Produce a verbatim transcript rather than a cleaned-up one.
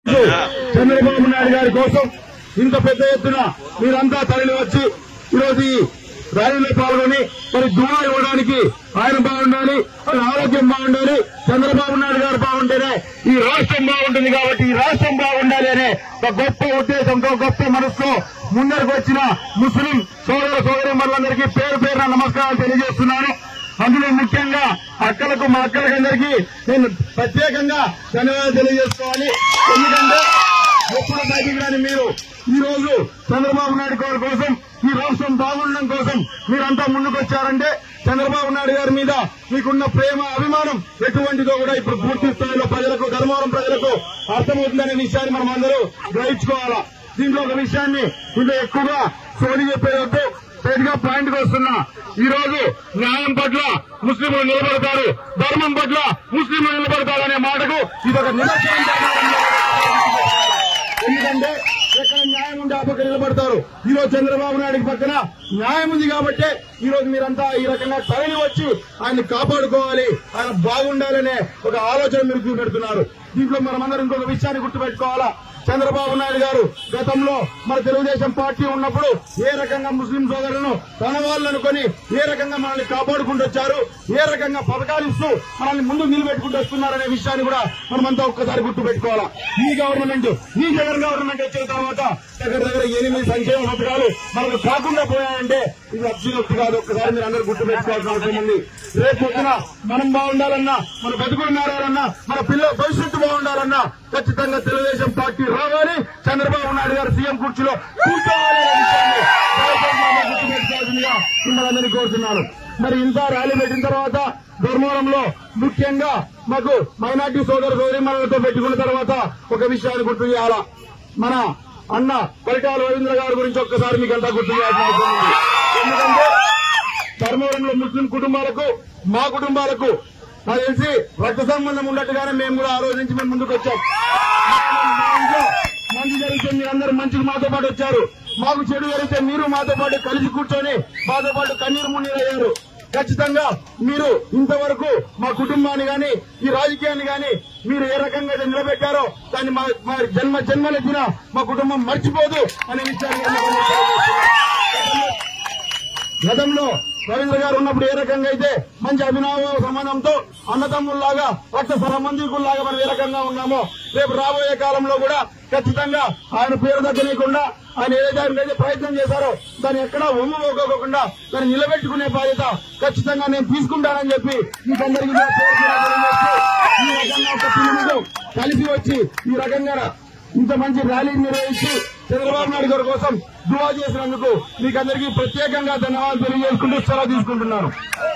చంద్రబాబు నాయుడు గారి కోసం ఇంత పెద్ద ఎత్తున మీరంతా తరలి వచ్చి ఈరోజు ఈ ర్యాలీలో పాల్గొని మరి దువా ఇవ్వడానికి ఆయన బాగుండాలి, మరి ఆరోగ్యం బాగుండాలి, చంద్రబాబు నాయుడు గారు బాగుంటేనే ఈ రాష్ట్రం బాగుంటుంది కాబట్టి ఈ రాష్ట్రం బాగుండాలి అనే ఒక గొప్ప ఉద్దేశంతో గొప్ప మనసుతో ముందరకు వచ్చిన ముస్లిం సోదర సోదరీమణులందరికీ పేరు పేరున నమస్కారాలు తెలియజేస్తున్నాను. అందులో ముఖ్యంగా అక్కలకు మా అక్కలకందరికీ నేను ప్రత్యేకంగా ధన్యవాదాలు తెలియజేసుకోవాలి. ఎందుకంటే ఎప్పుడు బయటికి రాని మీరు ఈ రోజు చంద్రబాబు నాయుడు గారి కోసం ఈ రాష్ట్రం బాగుండడం కోసం మీరంతా ముందుకు వచ్చారంటే చంద్రబాబు నాయుడు గారి మీద మీకున్న ప్రేమ అభిమానం ఎటువంటిదో కూడా ఇప్పుడు పూర్తి స్థాయిలో ప్రజలకు ధర్మవరం ప్రజలకు అర్థమవుతుందనే విషయాన్ని మనం అందరూ గ్రహించుకోవాలా. దీంట్లో ఒక విషయాన్ని ఇంకా ఎక్కువగా సోని చెప్పేదొద్దు, సరిగా పాయింట్ కి వస్తున్నా. ఈ రోజు న్యాయం పట్ల ముస్లింలు నిలబడతారు, ధర్మం పట్ల ముస్లింలు నిలబడతారు అనే మాటకు ఇది ఒక నిదర్శనం. ఎందుకంటే ఎక్కడ న్యాయం ఉంటే ఆ పక్క నిలబడతారు. ఈ రోజు చంద్రబాబు నాయుడు పక్కన న్యాయం ఉంది కాబట్టి ఈ రోజు మీరంతా ఈ రకంగా తరలి వచ్చి ఆయన్ని కాపాడుకోవాలి, ఆయన బాగుండాలనే ఒక ఆలోచన మీరు చూపెడుతున్నారు. దీంట్లో మనమందరం ఇంకొక విషయాన్ని గుర్తుపెట్టుకోవాలా. చంద్రబాబు నాయుడు గారు గతంలో మన తెలుగుదేశం పార్టీ ఉన్నప్పుడు ఏ రకంగా ముస్లిం సోదరులను తన వాళ్ళు అనుకుని ఏ రకంగా మనల్ని కాపాడుకుంటూ వచ్చారు, ఏ రకంగా పథకాలు ఇస్తూ మనల్ని ముందుకు నిలబెట్టుకుంటూ వస్తున్నారనే విషయాన్ని కూడా మనమంతా ఒక్కసారి గుర్తు పెట్టుకోవాలా. ఈ గవర్నమెంట్ ఈ జగన్ గవర్నమెంట్ వచ్చిన తర్వాత దగ్గర దగ్గర ఎనిమిది సంక్షేమ పథకాలు మనకు కాకుండా పోయాయంటే ఇది అభివృద్ధి కాదు. ఒక్కసారి మీరు అందరూ గుర్తు పెట్టుకోవాల్సిన అవసరం ఉంది. రేపు పొద్దున మనం బాగుండాలన్నా, మన బతుకులు మారాలన్నా, మన పిల్లల భవిష్యత్తు బాగుండాలన్నా ఖచ్చితంగా తెలుగుదేశం పార్టీ రావాలి, చంద్రబాబు నాయుడు గారు సీఎం కుర్చీలో కూర్చోవాలి అనే విషయాన్ని గుర్తు పెట్టుకోవాల్సిందిగా మిమ్మల్ని కోరుతున్నాను. మరి ఇంత ర్యాలీ పెట్టిన తర్వాత ధర్మవరంలో ముఖ్యంగా మాకు మైనార్టీ సోదర సోదరీమణులతో పెట్టుకున్న తర్వాత ఒక విషయాన్ని గుర్తు చేయాలా. మన అన్న పరిటాల రవీంద్ర గారి గురించి ఒక్కసారి మీకు అంతా గుర్తు చేయాల్సిన అవసరం ఉంది. ఎందుకంటే ధర్మవరంలో ముస్లిం కుటుంబాలకు మా కుటుంబాలకు నాకు తెలిసి రక్త సంబంధం ఉన్నట్టుగానే మేము కూడా ఆ రోజు నుంచి మేము ముందుకు వచ్చాం. మా ఇంట్లో మంచి జరిగితే మీరందరూ మంచికి మాతో పాటు వచ్చారు, మాకు చెడు జరిగితే మీరు మాతో పాటు కలిసి కూర్చొని మాతో పాటు కన్నీరు మున్నీరు అయ్యారు. ఖచ్చితంగా మీరు ఇంతవరకు మా కుటుంబాన్ని గాని ఈ రాజకీయాన్ని గాని మీరు ఏ రకంగా అయితే నిలబెట్టారో దాన్ని మా జన్మ జన్మలెత్తిన మా కుటుంబం మర్చిపోదు అనే విషయాన్ని గతంలో రవీంద్ర గారు ఉన్నప్పుడు ఏ రకంగా అయితే మంచి అభినవ సంబంధంతో అన్నదమ్ముల్లాగా రక్త సంబంధికుల్లాగా మనం ఏ రకంగా ఉన్నామో రేపు రాబోయే కాలంలో కూడా ఖచ్చితంగా ఆయన పేరు తగ్గనీయకుండా ఆయన ఏదైతే ఆయన ప్రయత్నం చేశారో దాన్ని ఎక్కడా ఒమ్ము పోకోకుండా దాన్ని నిలబెట్టుకునే బాధ్యత ఖచ్చితంగా నేను తీసుకుంటానని చెప్పి మీకందరికీ ఈ రకంగా ఒక పిలుపుతో కలిసి వచ్చి ఈ రకంగా ఇంత మంచి ర్యాలీ నిర్వహించి చంద్రబాబు నాయుడు గారి కోసం దువా చేసినందుకు మీకందరికీ ప్రత్యేకంగా ధన్యవాదాలు తెలియజేసుకుంటూ సెలవు తీసుకుంటున్నాను.